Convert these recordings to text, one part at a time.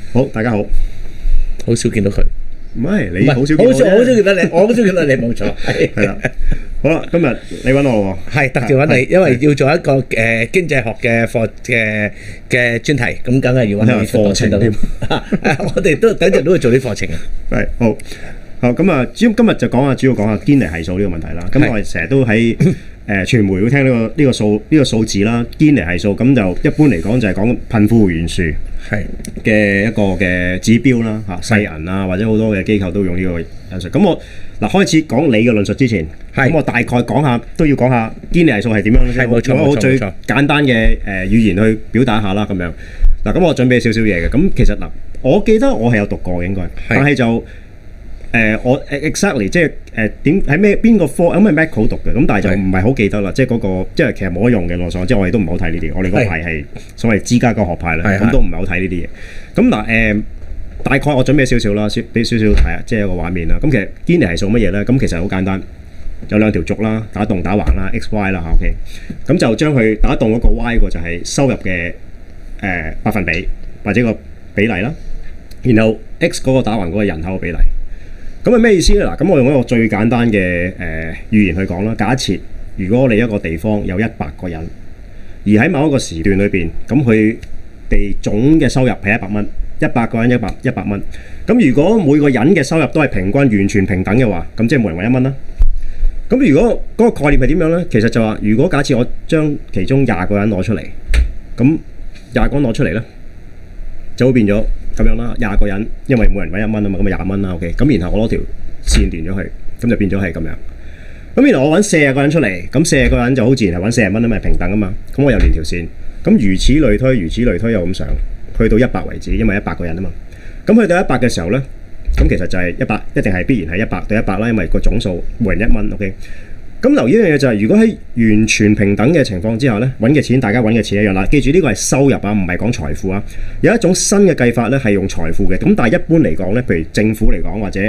好，大家好。 好少見到佢， 唔係你好少見到好少見到你，我好少見到你，冇錯。 係啦。好啦，今日你揾我喎。 係特別揾你，因為要做一個經濟學嘅嘅專題，咁梗係要揾你課程添。 我哋都等陣都會做啲課程嘅。 係好。好咁啊，今日就主要講下堅尼係數呢個問題啦。咁我哋成日都喺傳媒會聽呢個數字啦，堅尼係數咁就一般嚟講就係講貧富懸殊嘅一個嘅指標啦嚇，世銀啊或者好多嘅機構都用呢個因素。咁我開始講你嘅論述之前，咁我大概講下堅尼係數係點樣咧？ 冇錯， 我最簡單嘅語言去表達一下啦咁樣。嗱，咁我準備少少嘢嘅。咁其實嗱，我記得我係有讀過應該，但係就我 exactly 即係點喺邊個科有咩 Macro 讀嘅，咁但係就唔係好記得啦，即係嗰個即係其實冇得用嘅邏輯，即係我哋都唔好睇呢啲，我哋嗰派係所謂芝加哥學派啦，咁都唔係好睇呢啲嘢。咁嗱大概我準備少少啦，俾少少睇下，即係有個畫面啦。咁其實堅尼係數乜嘢咧？咁其實好簡單，有兩條軸啦，打戙打橫啦 ，X Y 啦 OK。咁就將佢打戙嗰個 Y 個就係收入嘅百分比或者個比例啦，然後 X 嗰個打橫嗰個人口嘅比例。咁係咩意思咧？嗱，咁我用一個最簡單嘅語言去講啦。假設如果你一個地方有100個人，而喺某一個時段裏邊，咁佢哋總嘅收入係100蚊，100個人100蚊。咁如果每個人嘅收入都係平均完全平等嘅話，咁即係每人搵1蚊啦。咁如果嗰個概念係點樣咧？其實就話，如果假設我將其中20個人攞出嚟，咁20個人攞出嚟咧，就會變咗咁樣啦。20個人，因為每人搵1蚊啊嘛，咁咪20蚊啦。OK，咁然後我攞條線連咗佢，咁就變咗係咁樣。咁然後我搵40個人出嚟，咁40個人就好自然係搵40蚊啊嘛，平等啊嘛。咁我又連條線，咁如此類推又咁上，去到100為止，因為100個人啊嘛。咁去到100嘅時候咧，咁其實就係100，一定係必然係100對100啦，因為個總數每人1蚊。OK。咁留意一樣嘢就係，如果喺完全平等嘅情況之下咧，揾嘅錢大家揾嘅錢一樣啦。記住呢個係收入啊，唔係講財富啊。有一種新嘅計法咧係用財富嘅，咁但係一般嚟講咧，譬如政府嚟講或者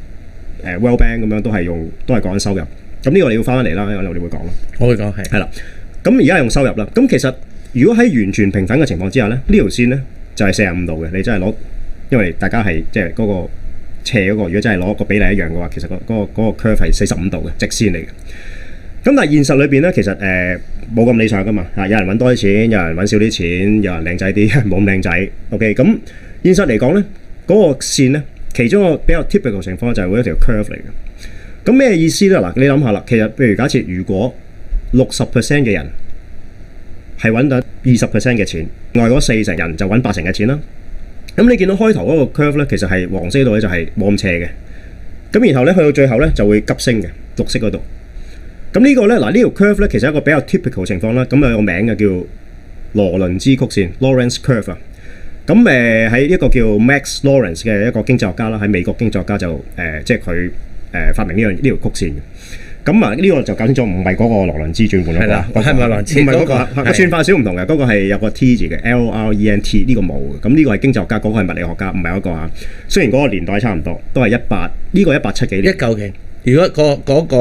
World Bank 咁樣都係講緊收入。咁呢個你要翻返嚟啦，我哋會講啦。 我會講係啦。咁而家用收入啦。咁其實如果喺完全平等嘅情況之下咧，呢條線咧就係45度嘅。你真係攞，因為大家係即係嗰個斜嗰個，如果真係攞個比例一樣嘅話，其實嗰個 curve 係45度嘅直線嚟嘅。咁但係現實裏邊咧，其實冇咁理想噶嘛。有人揾多啲錢，有人揾少啲錢，有人靚仔啲，冇咁靚仔。OK， 咁現實嚟講咧，嗰個線咧，其中一個比較 typical 情況就係會一條 curve 嚟嘅。咁咩意思咧？嗱，你諗下啦，其實譬如假設如果60% 嘅人係揾到20% 嘅錢，另外嗰40%人就揾80%嘅錢啦。咁你見到開頭嗰個 curve 咧，其實係黃色嗰度咧就係冇咁斜嘅。咁然後咧去到最後咧就會急升嘅，綠色嗰度。咁呢個咧，嗱呢條 curve 咧，其實係一個比較 typical 情況啦。咁有個名嘅叫羅倫茲曲線 （Lawrence Curve） 啊。咁喺一個叫 Max Lawrence 嘅一個經濟學家啦，喺美國經濟學家就即係佢發明呢條曲線嘅。咁啊呢個就搞清楚，唔係嗰個羅倫茲轉換嗰個， 係咪羅倫茲？ 唔係嗰個，個算法少唔同嘅。嗰個係有個 T 字嘅 ，L-R-E-N-T 呢個冇嘅。咁呢個係經濟學家，嗰個係物理學家，唔係嗰個嚇。雖然嗰個年代差唔多，都係18，呢個187幾年。 19幾。如果嗰個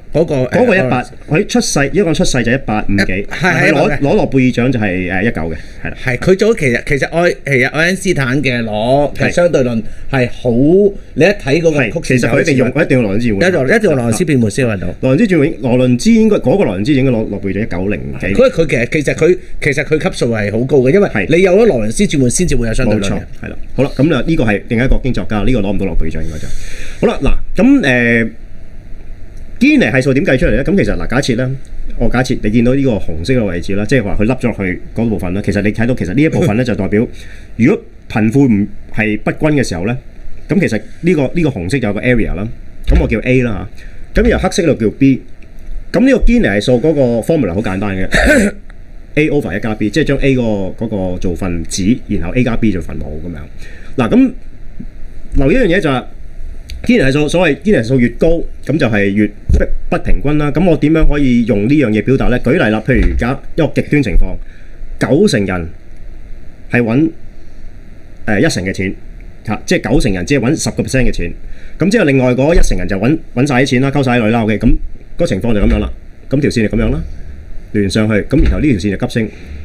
100，佢出世一個出世就150幾，係攞諾貝爾獎就係19嘅，係啦。 係佢做其實愛因斯坦嘅攞相對論係好，你一睇嗰個曲線， 其實佢一定要羅倫茲轉換， 一定要羅倫茲變換先揾到。 羅倫茲轉換，羅倫茲應該嗰個羅倫茲應該攞諾貝爾獎1900幾。 佢其實佢級數係好高嘅，因為你有咗羅倫茲轉換先至會有相對論嘅。 係啦，好啦，咁啊呢個係另一個經濟學家，呢個攞唔到諾貝爾獎應該就好啦。嗱咁堅尼係數點計出嚟咧？咁其實嗱，假設你見到呢個紅色嘅位置啦，即係話佢凹咗落去嗰部分啦。其實你睇到其實呢一部分咧就代表，如果貧富唔係不均嘅時候咧，咁其實呢個紅色就有個 area 啦，咁我叫 A 啦嚇。咁由黑色嗰度叫 B。咁呢個堅尼係數嗰個 formula 好簡單嘅，A over 1加 B， 即係將 A 嗰個做分子，然後 A 加 B 做分母咁樣。嗱咁留意一樣嘢就係。堅尼係數，所謂堅尼係數越高，咁就係越不平均啦。咁我點樣可以用呢樣嘢表達咧？舉例啦，譬如而家一個極端情況，90%人係揾1成嘅錢，即係90%人只係揾10% 嘅錢。咁之後另外嗰1成人就揾晒啲錢啦，溝晒啲女啦。OK，咁個情況就咁樣啦。咁條線就咁樣啦，連上去，咁然後呢條線就急升，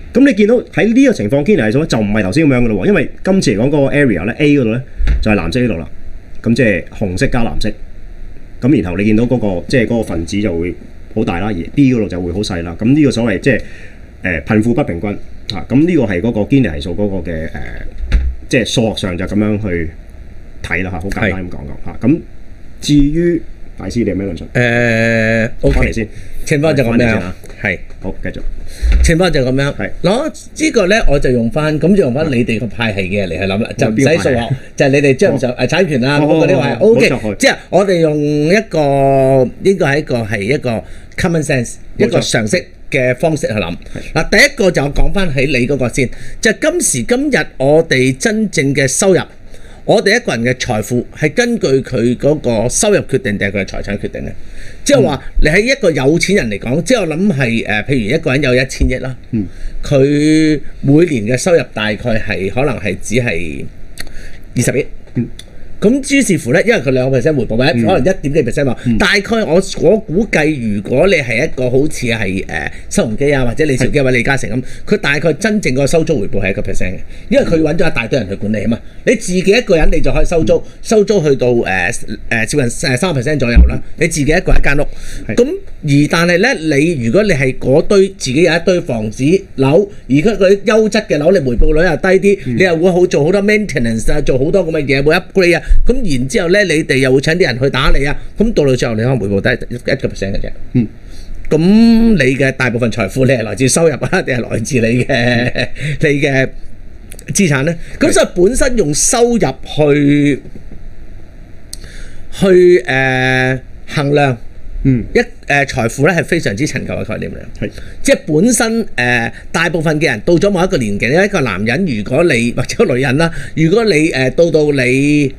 咁你見到喺呢個情況，堅尼系數就唔係頭先咁樣嘅咯喎，因為今次嚟講嗰個 area 咧 A 嗰度咧就係藍色呢度啦，咁即係紅色加藍色，咁然後你見到嗰個即係嗰個分子就會好大啦，而 B 嗰度就會好細啦。咁呢個所謂即係貧富不平均嚇，咁呢個係嗰個堅尼系數嗰個嘅即係數學上就咁樣去睇啦嚇，好簡單咁講講嚇。咁至於大師你有咩論述？OK 先， 情況就咁樣，係好繼續。 情況就咁樣， 係攞呢個咧，我就用翻你哋個派系嘅嚟去諗啦，就唔使數學，就係你哋將產權啊嗰啲話 OK，即係我哋用一個應該係一個 common sense 一個常識嘅方式去諗。嗱，第一個就講翻喺你嗰個先，就係今時今日我哋真正嘅收入。我哋一個人嘅財富係根據佢嗰個收入決定定係佢嘅財產決定嘅，即係話你喺一個有錢人嚟講，即係我諗係譬如一個人有1000億啦，佢每年嘅收入大概係可能係只係20億。咁於是乎咧，因為佢2%回報，或者可能1.幾%嘛，大概我估計，如果你係一個好似係新鴻基啊，或者李兆基或者李嘉誠咁，佢大概真正個收租回報係1%嘅，因為佢揾咗一大堆人去管理啊嘛。你自己一個人你就可以收租去到接近3% 左右啦。你自己一個一間屋，咁但係咧，如果你係嗰堆自己有一堆房子樓，而家佢優質嘅樓，你回報率又低啲，你又會做好多 maintenance 啊，做好多咁嘅嘢，會 upgrade 啊。咁然之後咧，你哋又會請啲人去打理啊，咁到最後你可能回報都係1%嘅啫。咁你嘅大部分財富，你係來自收入啊，定係來自你嘅資產咧？咁所以本身用收入去衡量財富咧，係非常之陳舊嘅概念嚟。係即係本身大部分嘅人到咗某一個年紀，一個男人如果你或者女人啦，如果你到你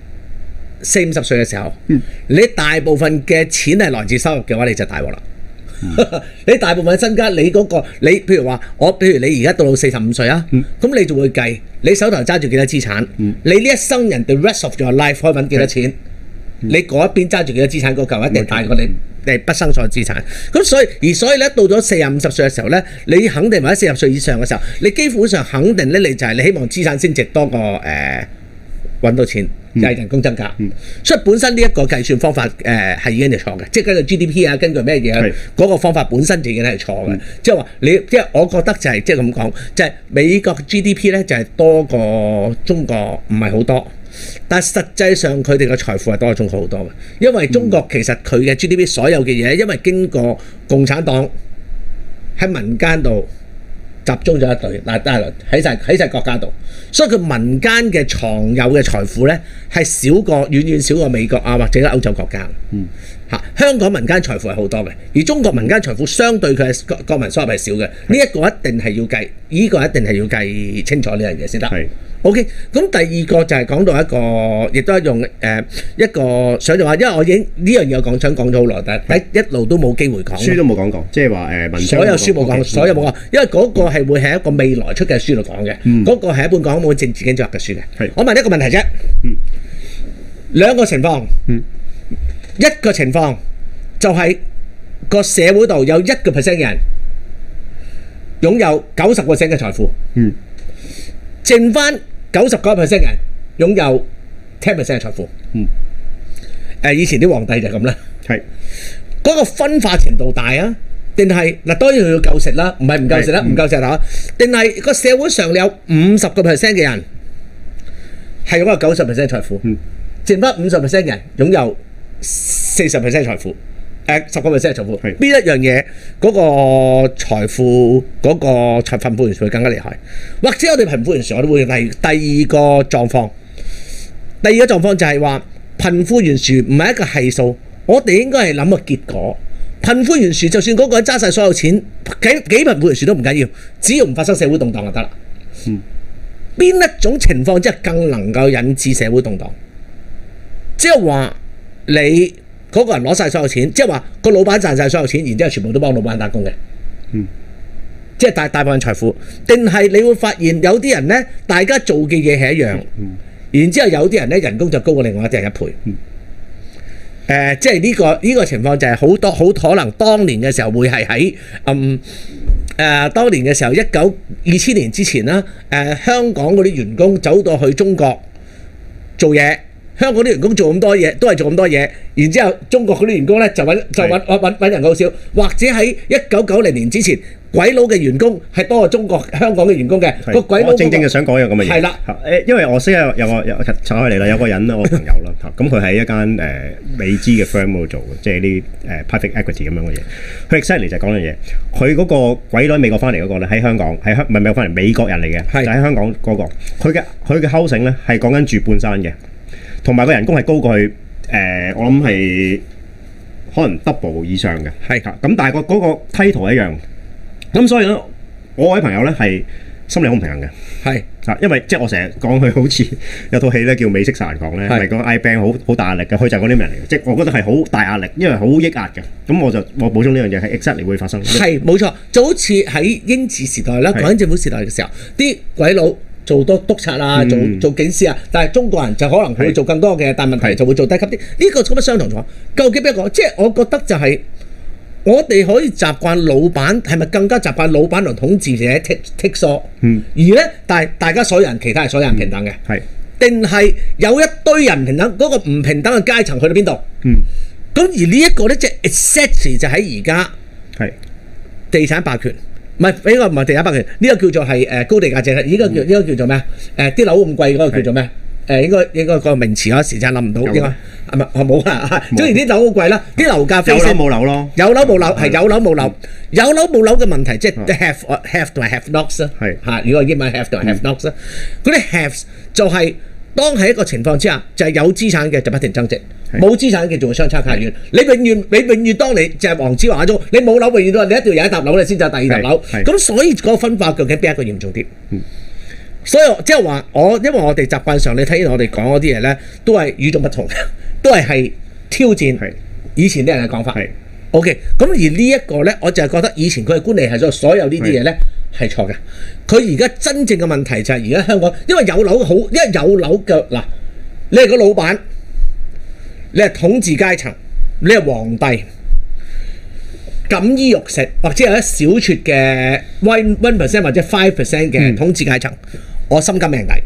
40-50歲嘅時候，你大部分嘅錢係來自收入嘅話，你就大鑊啦。你大部分嘅身家，你譬如話譬如你而家到45歲啊，咁你就會計你手頭揸住幾多資產，你呢一生人哋 rest of your life 可以揾幾多錢，你嗰一邊揸住幾多資產，嗰嚿一定大過你畢生所有資產。咁所以咧，到咗40-50歲嘅時候咧，你肯定或者40歲以上嘅時候，你基本上肯定咧，你就係你希望資產升值多過揾到錢。就係人工增加，所以本身呢一個計算方法係已經係錯嘅，即係根據 GDP 啊，根據咩嘢嗰個方法本身就已經係錯嘅。即係話即係我覺得就係即係咁講，就係美國 GDP 咧就係多過中國唔係好多，但係實際上佢哋嘅財富係多過中國好多嘅，因為中國其實佢嘅 GDP 所有嘅嘢，因為經過共產黨喺民間度集中咗一隊喺晒國家度，所以佢民間嘅藏有嘅財富咧係遠遠少過美國啊或者歐洲國家。香港民間財富係好多嘅，而中國民間財富相對佢係國民收入係少嘅。呢一個一定係要計，呢個一定係要計清楚呢樣嘢先得。OK， 咁第二個就係講到一個，亦都係用一個想像話，因為我已經呢樣嘢我想講咗好耐，但係一路都冇機會講。書都冇講過，即係話文章所有書冇講，所有冇講，因為嗰個係會係一個未來出嘅書度講嘅，嗰個係一本講一本政治經濟學嘅書嘅。我問一個問題啫，兩個情況，一個情況就係個社會度有1% 嘅人擁有90% 嘅財富，剩翻99% 嘅人擁有10% 嘅財富。以前啲皇帝就係咁啦。嗰個分化程度大啊，定係嗱當然佢要夠食啦，唔係唔夠食啦，唔夠食啦，定係個社會上有50% 嘅人係擁有90% 財富，剩翻50% 嘅人擁有40% 財富，10% 財富，邊一樣嘢嗰個財富嗰個貧富懸殊會更加厲害？或者我哋貧富懸殊，我哋會第二個狀況。第二個狀況就係話貧富懸殊唔係一個係數，我哋應該係諗個結果。貧富懸殊就算嗰個人揸晒所有錢，幾貧富懸殊都唔緊要，只要唔發生社會動盪就得啦。邊一種情況即係更能夠引致社會動盪？即係話你嗰個人攞晒所有錢，即係話個老闆賺晒所有錢，然之後全部都幫老闆打工嘅，即係大部分財富。定係你會發現有啲人呢，大家做嘅嘢係一樣，然之後有啲人呢，人工就高過另外一啲人1倍。即係呢個情況就係好可能當年嘅時候會係喺當年嘅時候2000年之前啦，香港嗰啲員工走到去中國做嘢。香港啲員工做咁多嘢，都係做咁多嘢，然之後中國嗰啲員工咧就揾人好少，或者喺1990年之前，鬼佬嘅員工係多過香港嘅員工嘅。個鬼佬正就想講一樣咁嘅嘢。係啦，因為我識有拆開嚟啦，有個人啦，我朋友啦，咁佢喺一間美資嘅 firm 嗰度做嘅，即係啲private equity 咁樣嘅嘢。佢 exactly 就係講樣嘢，佢嗰個鬼佬喺美國翻嚟嗰個咧，喺香港唔係美國翻嚟，美國人嚟嘅，就喺香港嗰個，佢嘅 housing 咧係講緊住半山嘅。同埋個人工係高過去我諗係可能 double 以上嘅，係咁，但係嗰個 title 一樣，咁所以咧，我位朋友咧係心理好唔平衡嘅，係因為即係我成日講佢好似有套戲咧叫《美式殺人狂》咧，係講 IBank 好大壓力嘅，佢就係嗰啲人嚟嘅，即係我覺得係好大壓力，因為好抑壓嘅，咁我補充呢樣嘢係 exactly 會發生， 係冇錯，就好似喺英治時代啦，港英政府時代嘅時候，啲鬼佬做多督察啊，做警司啊，但係中國人就可能會做更多嘅，但問題就會做低級啲。呢個咁樣相同咗。究竟邊一個？即係我覺得就係我哋可以習慣老闆，係咪更加習慣老闆同統治者 take 疏？而咧，但係大家所有人，其他係所有人平等嘅，係定係有一堆人平等？嗰個唔平等嘅階層去到邊度？咁而呢一個咧，即係 exactly 就喺而家係地產霸權。唔係，呢個唔係地產霸權，呢個叫做係高地價政策。呢個叫做咩？啲樓咁貴嗰個叫做咩？應該個名詞我一時間諗唔到。應該係咪冇啊？總之啲樓好貴啦，啲樓價飛升。有樓冇樓咯。有樓冇樓係有樓冇樓，有樓冇樓嘅問題，即係 have 同埋 have nots 啦。係嚇，如果英文 have 同埋 have nots 啦，嗰啲 haves 就係當喺一個情況之下，就係有資產嘅就不停增值。冇資產嘅仲會相差太遠。你永遠當你就係黃子華眼中，你冇樓永遠都係你一定要有一笪樓你先有第二笪樓。咁所以嗰個分化究竟邊一個嚴重啲？所以即係話因為我哋習慣上你睇我哋講嗰啲嘢咧，都係與眾不同，都係挑戰以前啲人嘅講法。OK， 咁而呢一個咧，我就係覺得以前佢嘅觀念係所有呢啲嘢咧係錯嘅。佢而家真正嘅問題就係而家香港，因為有樓好，因為有樓嘅嗱，你係個老闆。你係統治階層，你係皇帝，錦衣玉食，或者有一小撮嘅 1% 或者 5% 嘅統治階層，我心甘命抵。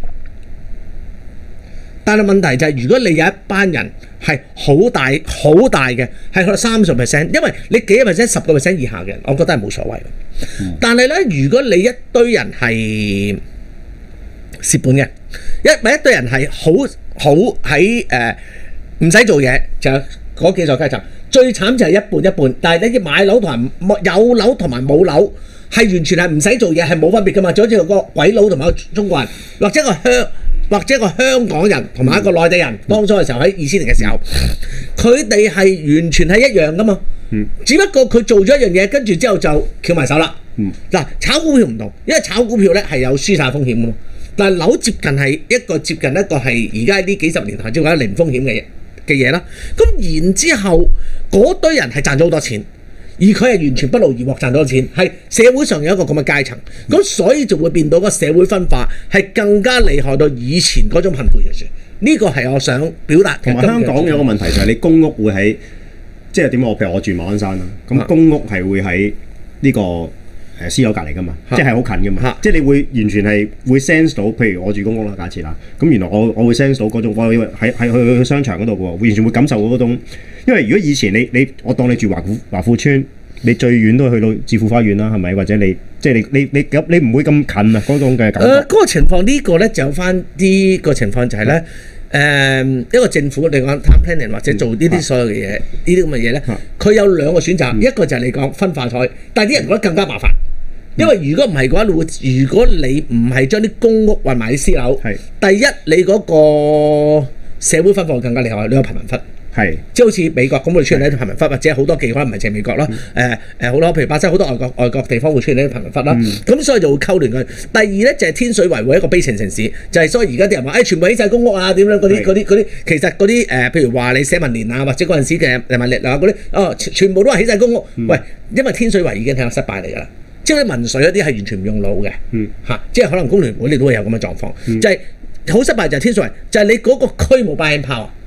但係問題就係，如果你有一班人係好大嘅，係去到30%，因為你幾個 percent、10% 以下嘅人，我覺得係冇所謂。但係咧，如果你一堆人係蝕本嘅，一堆人係好喺唔使做嘢就嗰幾座階層，最慘就係一半一半。但係你買樓同埋有樓同埋冇樓係完全係唔使做嘢，係冇分別噶嘛。就好似個鬼佬同埋個中國人，或者個香港人同埋一個內地人，當初嘅時候喺2000年嘅時候，佢哋係完全係一樣噶嘛。只不過佢做咗一樣嘢，跟住之後就翹埋手啦。嗱，炒股票唔同，因為炒股票咧係有輸晒風險噶嘛。但係樓接近一個係而家呢幾十年頭接近零風險嘅嘢啦，咁然之後嗰堆人係賺咗好多錢，而佢係完全不勞而獲賺咗好多錢，係社會上有一個咁嘅階層，咁所以就會變到個社會分化係更加厲害到以前嗰種貧富懸殊。呢個係我想表達嘅。 同埋香港有個問題就係你公屋會喺即係點講？譬如我住馬鞍山啦，咁公屋係會喺呢個私樓隔離噶嘛，即係好近噶嘛，即係你會完全係會 sense 到，譬如我住公屋啦，假設啦，咁原來我會 sense 到嗰種，我以為喺去商場嗰度喎，完全會感受到嗰種，因為如果以前我當你住華富村，你最遠都係去到置富花園啦，係咪？或者你即係你唔會咁近啊嗰種嘅感覺。 嗰個情況呢個咧就有翻啲個情況就係咧。一個政府你講 time planning 或者做呢啲所有嘅嘢，呢啲咁嘅嘢咧，佢有兩個選擇，一個就係你講分化開，但係啲人覺得更加麻煩，因為如果唔係嘅話，如果你唔係將啲公屋混埋啲私樓，第一你嗰個社會分化更加厲害，你有貧民窟。係，即係好似美國咁會出現呢啲貧民窟，或者好多地方唔係淨係美國啦，好多譬如巴西好多外國地方會出現呢啲貧民窟啦，咁所以就會溝亂佢。第二咧就係天水圍會一個悲情城市，就係所以而家啲人話全部起晒公屋啊點樣嗰啲，其實嗰啲譬如話你社民連啊或者嗰陣時嘅人民力量嗰啲，全部都係起晒公屋。喂，因為天水圍已經係個失敗嚟㗎啦，即係啲民粹嗰啲係完全唔用腦嘅，即係可能工聯會你都會有咁嘅狀況，就係好失敗就係天水圍，就係你嗰個區冇 buying power。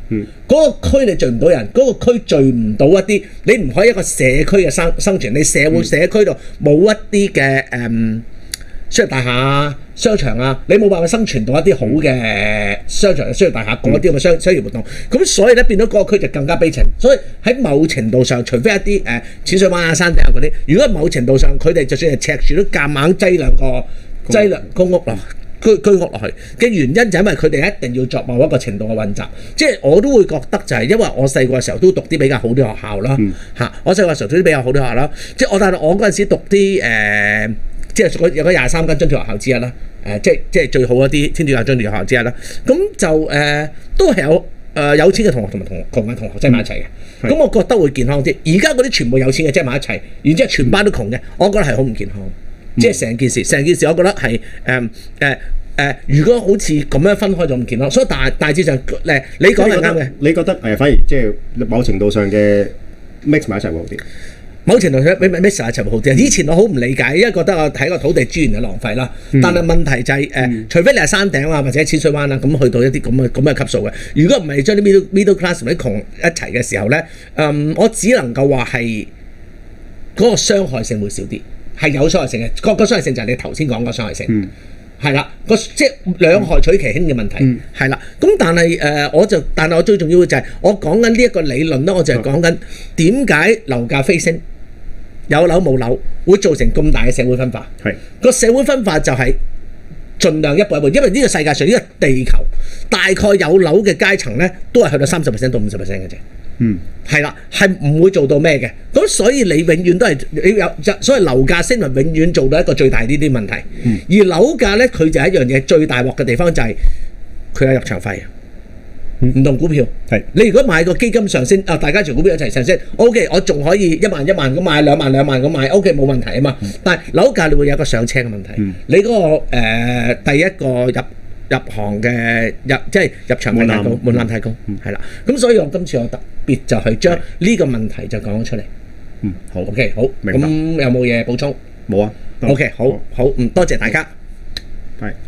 嗰個區你聚唔到人，嗰個區聚唔到一啲，你唔可以一個社區嘅生存，你社區度冇一啲嘅商業大廈啊、商場啊，你冇辦法生存到一啲好嘅商場、商業大廈，嗰一啲咁嘅商業活動。咁所以咧變到嗰個區就更加悲情。所以喺某程度上，除非一啲淺水灣啊、山頂嗰啲，如果某程度上佢哋就算係赤柱都夾硬擠兩公屋落居屋落去嘅原因就係因為佢哋一定要作某一個程度嘅混雜。即係我都會覺得就係因為我細個嘅時候都讀啲比較好啲學校啦，我細個嘅時候讀啲比較好啲學校啦。即係但係我嗰陣時讀啲即係有嗰23間津貼學校之一啦，即係最好一啲天主教津貼學校之一啦。咁就都係有錢嘅同學同埋窮嘅同學擠埋一齊嘅。咁我覺得會健康啲。而家嗰啲全部有錢嘅擠埋一齊，然之後全班都窮嘅，我覺得係好唔健康。即係成件事，我覺得係如果好似咁樣分開就唔健康。所以大致上你講係啱嘅。 你覺得反而即係某程度上嘅 mix 埋一齊會好啲？ 某程度上，mix 埋一齊會好啲。以前我好唔理解，因為覺得我睇個土地資源嘅浪費啦。但係問題就係除非你係山頂啊，或者淺水灣啊，咁去到一啲咁嘅級數嘅。如果唔係將啲 middle class 同啲窮一齊嘅時候咧，我只能夠話係嗰個傷害性會少啲，係有傷害性嘅。個傷害性就係你頭先講個傷害性。係啦，即係兩害取其輕嘅問題，係啦。咁但係我最重要嘅就係我講緊呢一個理論咧，我就係講緊點解樓價飛升，有樓冇樓會造成咁大嘅社會分化。個社會分化就係盡量一步一步，因為呢個世界上呢個地球大概有樓嘅階層咧，都係去到30%到50%嘅啫。係啦，係唔會做到咩嘅。咁所以你永遠都係你有，所謂樓價升，永遠做到一個最大呢啲問題。而樓價咧，佢就係一樣嘢最大鑊嘅地方就係佢有入場費。唔同股票，你如果買個基金上升，大家全股票一齊上升 ，OK， 我仲可以1萬咁買，2萬咁買 ，OK 冇問題啊嘛。但係樓價你會有一個上車嘅問題。你嗰個第一個入行嘅即係入場費太高，門檻太高，係啦。咁所以我今次我特別就係將呢個問題就講咗出嚟。好 ，OK， 好，咁有冇嘢補充？ 冇啊。 OK， 好，多謝大家。 係。